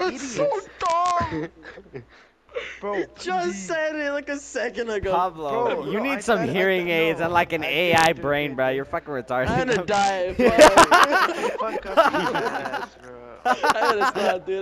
That's so dumb. Bro, Just said it like a second ago. Pablo, Bro, you no, I need some said- hearing aids and like an I AI didn't do brain, bro. anything. You're fucking retarded. I'm gonna die, Shut fuck. the fuck up, you ass, bro. I gotta stop, dude.